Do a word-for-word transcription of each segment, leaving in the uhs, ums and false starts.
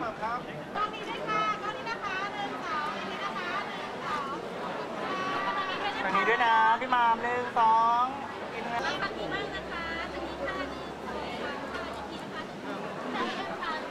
กล้องนี้ด้วยค่ะกล้องนี้นะคะหนึ่งสองอันนี้นะคะหนึ่งสองทางนี้ด้วยนะพี่มามหนึ่งสองกินเงินทางนี้บ้างนะคะทางนี้ค่ะหนึ่งสองอีกทีนะคะหนึ่งสองสาม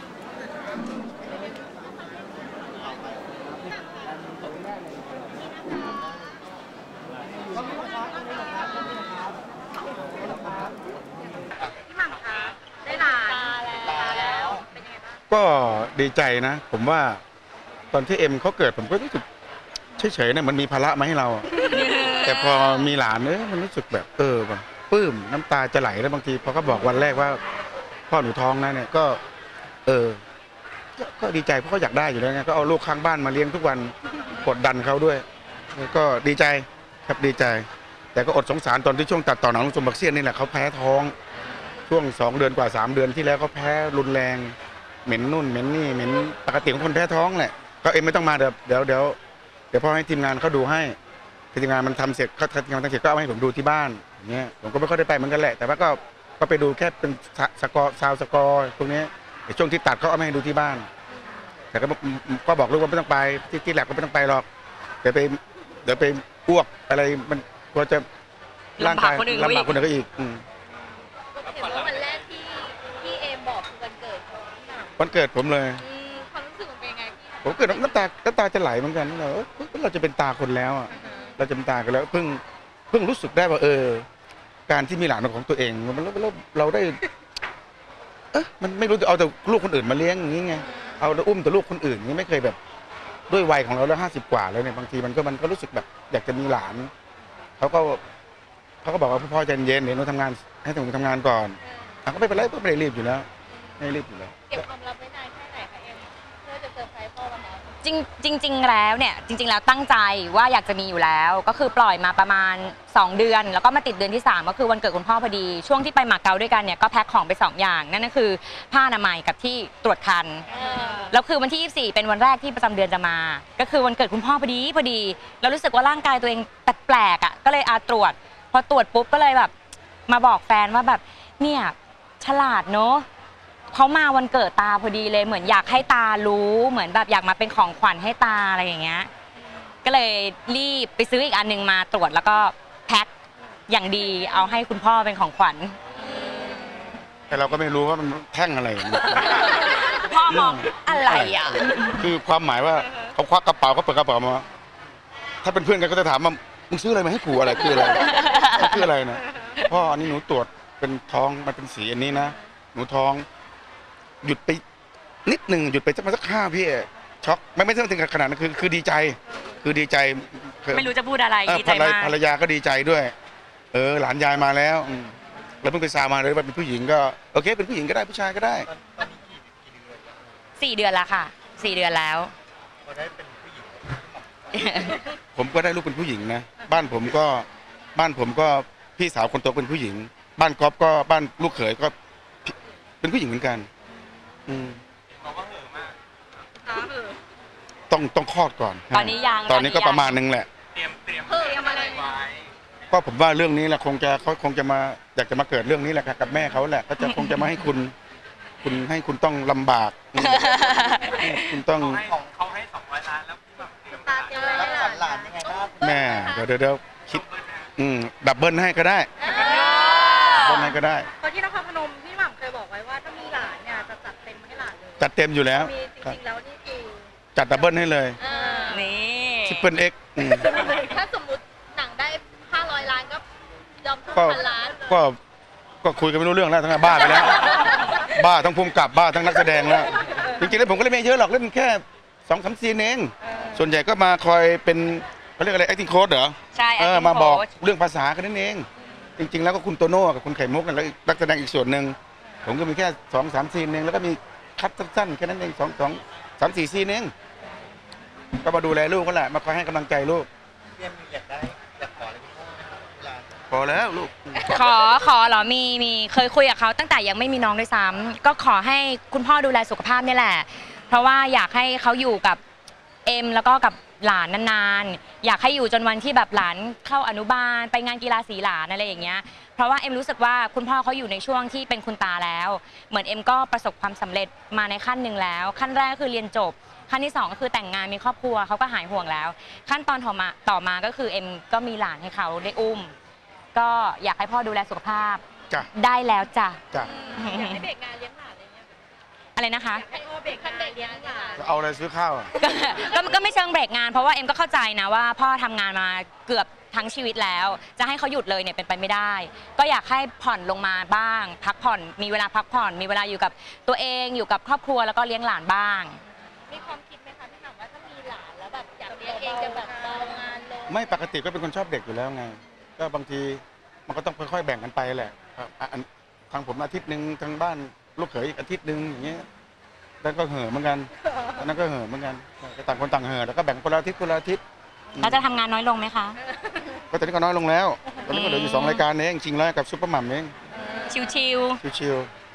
พี่หม่ำคะได้หลานตาแล้วเป็นยังไงบ้างก็ดีใจนะผมว่าตอนที่เอ็มเขาเกิดผมก็รู้สึกเฉยๆนะมันมีภาระมาให้เรา แต่พอมีหลานเออมันรู้สึกแบบเออแบบปลื้มน้ำตาจะไหลแล้วบางทีพอเขาบอกวันแรกว่าพ่อหนูท้องนะเนี่ยก็เออก็ดีใจเพราะเขาอยากได้อยู่แล้วไงก็เอาลูกข้างบ้านมาเลี้ยงทุกวันกดดันเขาด้วยก็ดีใจครับดีใจแต่ก็อดสงสารตอนที่ช่วงตัดต่อหนังลุงสมบักเซียนนี่แหละเขาแพ้ท้องช่วงสองเดือนกว่าสามเดือนที่แล้วเขาแพ้รุนแรงเหม็นนู่นเหม็นนี่เหม็นปกติของคนแพ้ท้องแหละก็เอ็มไม่ต้องมาเดี๋ยวเดี๋ยวเดี๋ยวเดี๋ยวพ่อให้ทีมงานเขาดูให้ทีมงานมันทำเสร็จเขาทีมงานทำเสร็จก็เอาให้ผมดูที่บ้านอย่างเงี้ยผมก็ไม่ค่อยได้ไปเหมือนกันแหละแต่ว่าก็ก็ไปดูแค่เป็นสกอร์ซาวสกอร์ตรงนี้ในช่วงที่ตัดเขาเอาให้ดูที่บ้านแต่ก็ก็บอกลูกว่าไม่ต้องไปที่ที่แลบก็ไม่ต้องไปหรอกเดี๋ยวไปเดี๋ยวไปอ้วกอะไรมันกลัวจะร่างกายลำบากคนอื่นก็อีกเห็นว่าวันแรกที่ที่เอมบอกคือวันเกิดของพี่หม่ำวันเกิดผมเลยความรู้สึกมันเป็นไงพี่ผมเกิดน้ำตาน้ำตาจะไหลเหมือนกันเราเราจะเป็นตาคนแล้วอ่ะเราจะเป็นตากันแล้วเพิ่งเพิ่งรู้สึกได้ว่าเออการที่มีหลานเป็นของตัวเองมันเราเราได้เอ๊ะมันไม่รู้จะเอาแต่ลูกคนอื่นมาเลี้ยงอย่างนี้ไงเอาแต่อุ้มแต่ลูกคนอื่นนี่ไม่เคยแบบด้วยวัยของเราแล้วห้าสิบกว่าแล้วเนี่ยบางทีมันก็มันก็รู้สึกแบบอยากจะมีหลานเขาก็เขาก็บอกว่าพ่อใจเย็นเดี๋ยวหนูทำงานให้หนูทำงานก่อนเขาไม่เป็นไรก็ไม่ได้รีบอยู่แล้วไม่รีบอยู่แล้วเก็บความลับไว้นานแค่ไหนคะเอ็มเพื่อจะเซอร์ไพรส์พ่อวันนั้นจริงจริงแล้วเนี่ยจริงๆแล้วตั้งใจว่าอยากจะมีอยู่แล้วก็คือปล่อยมาประมาณสองเดือนแล้วก็มาติดเดือนที่สามก็คือวันเกิดคุณพ่อพอดีช่วงที่ไปมาเก๊าด้วยกันเนี่ยก็แพ็คของไปสองอย่างนั่นก็คือผ้าอนามัยกับที่ตรวจคันแล้วคือวันที่ยี่สิบสี่เป็นวันแรกที่ประจำเดือนจะมาก็คือวันเกิดคุณพ่อพอดีพอดีแล้วรู้สึกว่าร่างกายตัวเองแปลกๆอ่ะก็เลยอาตรวจพอตรวจปุ๊บก็เลยแบบมาบอกแฟนว่าแบบเนี่ยฉลาดเนอะเขามาวันเกิดตาพอดีเลยเหมือนอยากให้ตารู้เหมือนแบบอยากมาเป็นของขวัญให้ตาอะไรอย่างเงี้ยก็เลยรีบไปซื้ออีกอันนึงมาตรวจแล้วก็แพ็คอย่างดีเอาให้คุณพ่อเป็นของขวัญแต่เราก็ไม่รู้ว่ามันแท่งอะไรพ่อมองอะไรอ่ะคือความหมายว่าเขาควักกระเป๋าเขาเปิดกระเป๋ามาถ้าเป็นเพื่อนกันก็จะถามว่ามึงซื้ออะไรมาให้กูอะไรคืออะไรคืออะไรนะพ่ออันนี้หนูตรวจเป็นท้องมันเป็นสีอันนี้นะหนูท้องหยุดไปนิดหนึ่งหยุดไปสักมาสักห้าพี่ช็อกไม่ไม่ถึงขนาดนั้นคือคือดีใจคือดีใจไม่รู้จะพูดอะไรดีใจมากภรรยาก็ดีใจด้วยเออหลานยายมาแล้วแล้วเพิ่งไปซามาเลยว่าเป็นผู้หญิงก็โอเคเป็นผู้หญิงก็ได้ผู้ชายก็ได้สี่เดือนละค่ะสี่เดือนแล้วผมก็ได้ลูกเป็นผู้หญิงนะบ้านผมก็บ้านผมก็พี่สาวคนโตเป็นผู้หญิงบ้านก๊อฟก็บ้านลูกเขยก็เป็นผู้หญิงเหมือนกันอืมต้องต้องคลอดก่อนตอนนี้ยังตอนนี้ก็ประมาณนึงแหละเตรียมเตรียมเตรียมอะไรไว้ก็ผมว่าเรื่องนี้แหละคงจะเขาคงจะมาอยากจะมาเกิดเรื่องนี้แหละกับแม่เขาแหละก็จะคงจะมาให้คุณคุณให้คุณต้องลำบากคุณต้องของเขาให้สองร้อยล้านแล้วตาเตรียมอะไรหลานยังไงบ้างแม่เดี๋ยวเดี๋ยวคิดอืมดับเบิลให้ก็ได้ดับเบิลให้ก็ได้ตอนที่นครพนมพี่หม่ำเคยบอกไว้ว่าถ้ามีหลานเนี่ยจะจัดเต็มให้หลานเลยจัดเต็มอยู่แล้วจริงๆแล้วนี่คือจัดดับเบิลให้เลยนี่ทริปเปิลเอ็กซ์ถ้าสมมติหนังได้ห้าร้อยล้านก็ยอมทุ่มพันล้านก็ก็คุยกันไม่รู้เรื่องแล้วทั้งบ้าไปแล้วบ้าทั้งภูมิกับบ้าทั้งนักแสดงแล้วจริงๆแล้วผมก็เล่นไม่เยอะหรอกเล่นแค่สองสามซีนเองส่วนใหญ่ก็มาคอยเป็นเขาเรียกอะไร acting coach เหรอใช่เออมาบอกเรื่องภาษากันนั่นเองจริงๆแล้วก็คุณโตโน่กับคุณไข่มุกแล้วนักแสดงอีกส่วนหนึ่งผมก็มีแค่สองสามซีนเองแล้วก็มีคัดสั้นๆแค่นั้นเองสองสองสามสี่ซีนเองก็มาดูแลลูกก็แหละมาคอยให้กำลังใจลูกเรียนอยากได้อยากขออะไรพี่พ่อพอแล้วลูกขอขอเหรอมีมีเคยคุยกับเขาตั้งแต่ยังไม่มีน้องด้วยซ้ำก็ขอให้คุณพ่อดูแลสุขภาพนี่แหละเพราะว่าอยากให้เขาอยู่กับเอ็มแล้วก็กับหลานนานๆอยากให้อยู่จนวันที่แบบหลานเข้าอนุบาลไปงานกีฬาสีหลานอะไรอย่างเงี้ยเพราะว่าเอ็มรู้สึกว่าคุณพ่อเขาอยู่ในช่วงที่เป็นคุณตาแล้วเหมือนเอ็มก็ประสบความสำเร็จมาในขั้นหนึ่งแล้วขั้นแรกก็คือเรียนจบขั้นที่สองก็คือแต่งงานมีครอบครัวเขาก็หายห่วงแล้วขั้นตอนต่อมาต่อมาก็คือเอ็มก็มีหลานให้เขาได้อุ้มก็อยากให้พ่อดูแลสุขภาพได้แล้วจ้ะอยากให้เบรกงานเลี้ยงหลานอะไรเงี้ยอะไรนะคะให้โอเบรกขั้นเบรกเลี้ยงหลานเอาอะไรซื้อข้าวก็ก็ไม่เชิงเบรกงานเพราะว่าเอ็มก็เข้าใจนะว่าพ่อทำงานมาเกือบทั้งชีวิตแล้วจะให้เขาหยุดเลยเนี่ยเป็นไปไม่ได้ก็อยากให้ผ่อนลงมาบ้างพักผ่อนมีเวลาพักผ่อนมีเวลาอยู่กับตัวเองอยู่กับครอบครัวแล้วก็เลี้ยงหลานบ้างมีความคิดไหมคะพี่หม่ำว่าถ้ามีหลานแล้วแบบอยากเลี้ยงเองจะแบบเบางานลงไม่ปกติก็เป็นคนชอบเด็กอยู่แล้วไงก็บางทีมันก็ต้องค่อยๆแบ่งกันไปแหละทางผมอาทิตย์หนึ่งทางบ้านลูกเขยอีกอาทิตย์หนึ่งอย่างเงี้ยนั่นก็เห่อเหมือนกันนั่นก็เห่อเหมือนกันต่างคนต่างเห่อแล้วก็แบ่งคนละอาทิตย์คนละอาทิตย์เราจะทำงานน้อยลงไหมคะก็ตอนนี้ก็น้อยลงแล้วตอนนี้ก็เหลืออยู่สองรายการเองจริงแล้วกับซุปเปอร์มัมเองชิวชิวชิว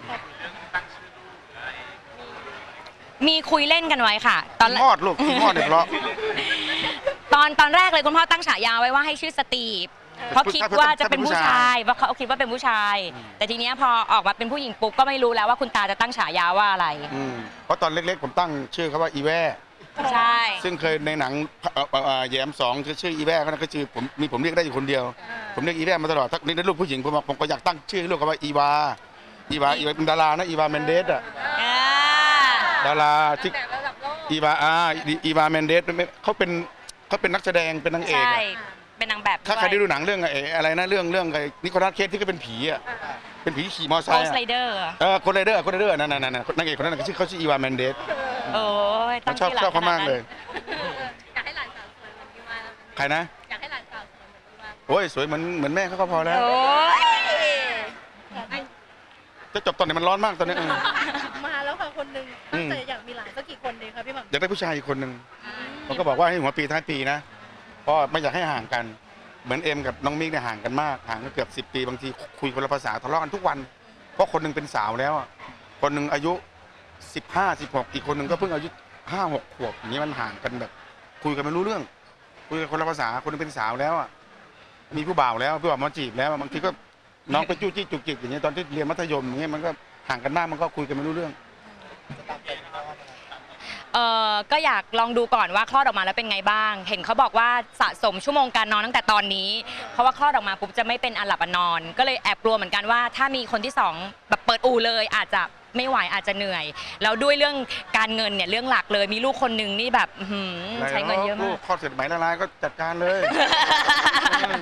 มีคุยเล่นกันไว้ค่ะตอนมอดลูกมอดเนี่ยเพราะตอนตอนแรกเลยคุณพ่อตั้งฉายาไว้ว่าให้ชื่อสตีฟเพราะคิดว่าจะเป็นผู้ชายเพราะเขาคิดว่าเป็นผู้ชายแต่ทีนี้พอออกมาเป็นผู้หญิงปุ๊บก็ไม่รู้แล้วว่าคุณตาจะตั้งฉายาว่าอะไรเพราะตอนเล็กๆผมตั้งชื่อเขาว่าอีแว่ใช่ซึ่งเคยในหนังแย้มสองคือชื่ออีแว่ก็นั่นก็คือผมมีผมเรียกได้อยู่คนเดียวผมเรียกอีแว่มาตลอดถ้าเรียกลูกผู้หญิงผมผมก็อยากตั้งชื่อลูกเขาว่าอีวาอีวาอีวาเป็นดารานะอีวาเมนเดสอะดาราที่อีวาอ่าอีวาเมนเดสเขาเป็นเขาเป็นนักแสดงเป็นนางเอกเป็นนางแบบถ้าใครได้ดูหนังเรื่องอะไรนะเรื่องเรื่องนิโคลัสเคจที่ก็เป็นผีอ่ะเป็นผีขี่มอเตอร์ไซค์โกสไลเดอร์เออโกสไลเดอร์โกสไลเดอร์นั่นนั่นนั่นนางเอกคนนั้นชื่อเขาชื่ออีวาเมนเดสโอ้ยชอบชอบเขามากเลยอยากให้หลานสาวสวยเหมือนพี่ว่าใครนะอยากให้หลานสาวสวยเหมือนพี่ว่าโอ้ยสวยเหมือนเหมือนแม่เขาก็พอแล้วจะจบตอนไหนมันร้อนมากตอนนี้มาแล้วค่ะคนนึงตั้งใจอยากมีหลานสักกี่คนดีคะพี่หม่ำอยากได้ผู้ชายอีกคนนึงผมก็บอกว่าให้หัวปีท้ายปีนะเพราะไม่อยากให้ห่างกันเหมือนเอ็มกับน้องมิกเนี่ยห่างกันมากห่างกันเกือบสิบปีบางทีคุยคนละภาษาทะเลาะกันทุกวันเพราะคนนึงเป็นสาวแล้วคนนึงอายุสิบห้าสิบหกอีกคนนึงก็เพิ่งอายุห้าหกขวบอย่างนี้มันห่างกันแบบคุยกันไม่รู้เรื่องคุยกันคนละภาษาคนนึงเป็นสาวแล้วอ่ะมีผู้บ่าวแล้วผู้บ่าวมาจีบแล้วบางทีก็น้องไปจู้จี้จุกจิกอย่างเงี้ยตอนที่เรียนมัธยมอย่างเงี้ยมันก็ห่างกันมากมันก็คุยกันไม่รู้เรื่องเออก็อยากลองดูก่อนว่าคลอดออกมาแล้วเป็นไงบ้างเห็นเขาบอกว่าสะสมชั่วโมงการนอนตั้งแต่ตอนนี้เพราะว่าคลอดออกมาปุ๊บจะไม่เป็นอันหลับอันนอนก็เลยแอบกลัวเหมือนกันว่าถ้ามีคนที่สองแบบเปิดอู่เลยอาจจะไม่ไหวอาจจะเหนื่อยแล้วด้วยเรื่องการเงินเนี่ยเรื่องหลักเลยมีลูกคนหนึ่งนี่แบบใช้เงินเยอะมากคลอดเสร็จไหมละลายก็จัดการเลย